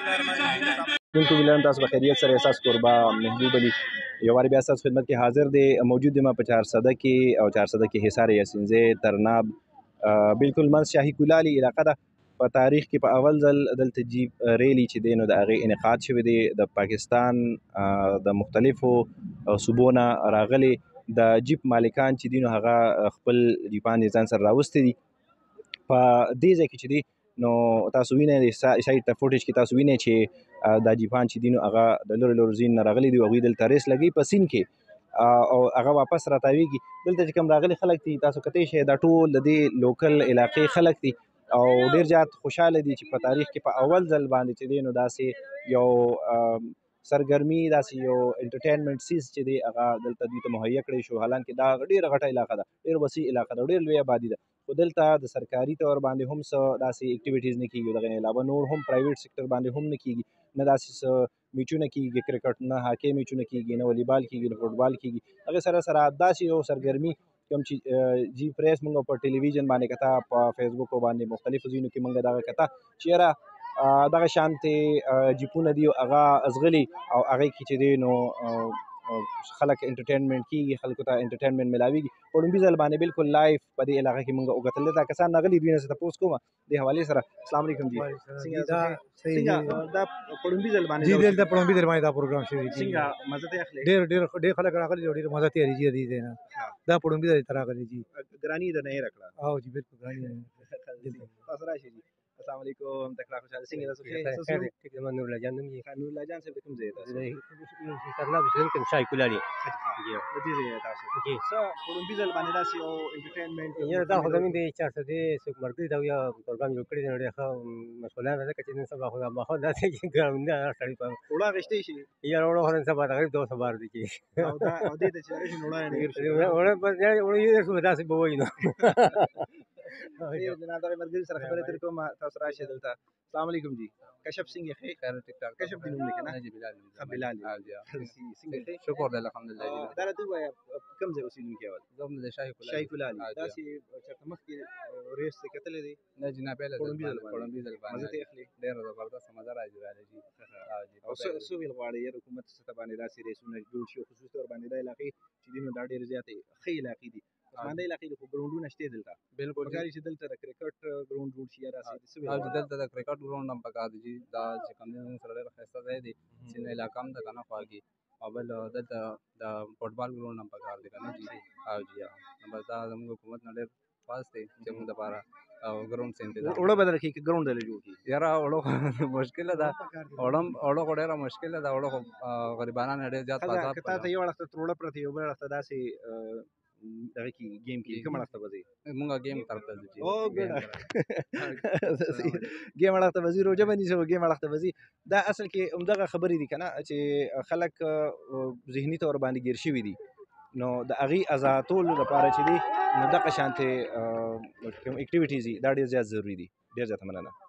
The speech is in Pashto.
دونکو ویلم تاسو په خیریت سره احساس قربا محبوب علي یو وار بیا تاسو خدمت کې حاضر دی موجود یم په 400 کې او 400 کې حصار یاسینزی ترناب بالکل منځ شاهي کولالي علاقه ده. په تاریخ کې په اول ځل دلته جیپ ریلی چې دی نو د هغې انعقاد شوی دی. د پاکستان د مختلفو صوبو نه راغلي د جیپ مالکان چې دي نو هغه خپل جیپان یې ځان سره راوستي دي. په دې ځای کې چې دی نو تاسو وینئ سایډ ته فوټیج کې تاسو وینئ چې دا جیپان چې دي نو هغه د لرې لرې ځایونو نه راغلي دي او هغوی دلته ریس لګوي په سیند کې او هغه واپس راتاویږي. دلته چې کوم راغلي خلک دي تاسو کتی شئ دا ټول د دې لوکل علاقې خلک دي او ډېر زیات خوشحاله دي چې په تاریخ کې په اول ځل باندې چې دی نو داسې یو سرګرمي داسې یو انټرټینمنټ سیز چې دی هغه دلته دوی ته مهیا کړی شو. حالانکې دا ډېره غټه علاقه ده، ډېر وسیع علاقه ده، ډېر لوی آبادي ده، خو دلته د سرکاري طور باندې هم څه داسې اکټیویټیز نه کېږي. دغه نه علاوه نور هم پرایویټ سیکټر باندې هم نه کېږي، نه داسې څه میچونه کېږي کرکټ، نه هاکۍ میچونه کېږي، نه والیبال کېږي، نه فوټبال کېږي. هغې سره داسې یو سرګرمي کوم چې جی پریس موږ په ټلویزیون باندې کته، په فیسبوک باندې مختلفو ځایونو کې موږ دغه کته چې یاره دغه شانتې جیپونه دي هغه ازغلي او هغې کې چې دی نو خلک انټرټینمنټ کېږي، خلکو ته انټرټینمنټ میلاویږي. په لومړي ځل باندې بالکل لایف په دې علاقه کې موږ وکتل. دلته کسان راغلي دوی نه زه تپوس کوم دې حوالې سره. السلام علیکم جی. څنګه دا په لومړي ځل باندې جی دلته په لومړي ځل باندې دا پروګرام شوی دی. څنګه مزه ته اخلي؟ ډېر خلک راغلي دي او ډېر مزه ترې راځي دې نه. دا په لومړي ځل راغلي جی. ګراني ده نه یې راکړه. او جی بالکل ګراني تاسو راشئ جی. السلام علیکم تکړه خوشحاله څنګه تاسو ښه؟ ټیک ده. نور الله جان نوم یې. نور الله جان صاحب د کوم ځای تاسو؟ ترناب اوسېدونکی یم، شاهي کولالي. د دې ځای تاسو څه په لومړي ځل باندې داسې یو انټرټینمنټ یاره دا خو زموږ د 400 دی څوک ملګري دا یا پروګرام جوړ کړی دی نو ډېر ښه مشغولیان ده ځکه چې نن سبا خو دا ماحول داسې چې ګرمنده سړی په وړه اخیستی شي. یاره وړه خو نن سبا تقریب 200 بار دی چې او دې ته چې راشي نو وړه ډېر شي. وړه بس وړه یې شو داسې به وایي نو. جناب دغه ملګري سره خبرې اترې کوم. تاسو راشئ دلته. السلام علیکم جی. کشف څنګه ښه؟ خیر ټیک ټاک. کشف دې نوم دی که نه؟ جی بلال. بلال څنګه ښه؟ شکر دی الحمدلله. دا راته ووایه کوم ځای اوسېدونکی اول؟ زه هم د شاهي کولالي. داسې چېرته مخکې ریس ته کتلی دی؟ نه جی نه پهله ځل لومړي ځل باندې مزه ته اخلي. ډېره زبردست مزه راځي جی. او څه ویل غواړئ یار حکومت څه ته باندې داسې ریسونه جوړ شي او خصوصي طور باندې دا علاقې چې دي نو دا ډېرې زیاتې ښې علاقې دي. عثمان دا علاقې خو ګراونډونه شته دلته. بالکل پکار چې دلته د کرکټ ګراونډ جوړ شي یا داسې څه ویل غواړئ؟ دلته د کرکټ ګراونډ هم پکار دی جی. دا چې کوم دی زموږ سره ډېر ښایسته ځای دی چې علاقه هم ده که نه خواږي او بل دلته د فوټبال ګراونډ هم پکار دی که نه جی. او جی نو بس دا زموږ حکومت نه ډېر خاص دی چې موږ دپاره ګراونډ څه انتظام وړه به درکړي که ګراونډ دله جوړ کړي؟ یاره وړه خو مشکله ده، وړه خو ډېره مشکله ده. وړه خو غریبانان یې ډېر زیات فساد که تا ته یو اړخ ته تر وړه پرته یو بل اړخ ته داسې دغه کې ګیم کې کوم اړخ ته به ځئ؟ مونږ ګیم طرف ته ځو. او ګډه ګیم اړخ ته به ځي، روژه به نیسئ او ګیم اړخ ته به ځي. دا اصل کې همدغه خبرې دي که نه چې خلک ذهني طور باندې ګیر شوي دي نو د هغې ازادولو لپاره چې دي نو دغه شانتې کوم اکټیویټیز دي دا ډېر زیات ضروري دي. ډېر زیاته مننه.